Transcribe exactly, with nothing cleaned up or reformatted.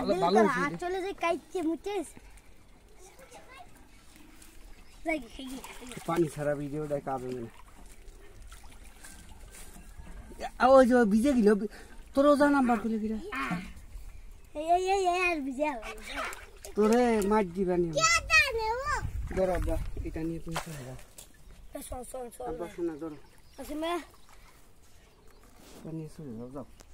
ভালো হইছে চলে যাই কাইতে মুচেস যাই পানি ছাড়া ভিডিও দেখাবে না ওই যে ভিজে গেল তোর ওজা নাম্বার খুলে দিরা এই এই এই আর ভিজে তোরে মাছ দিবানি কে জানে ও ধরো দা এটা নিয়ে তুমি চলে শোন শোন শোন শোনা ধরো আসলে পানি শুরু যাও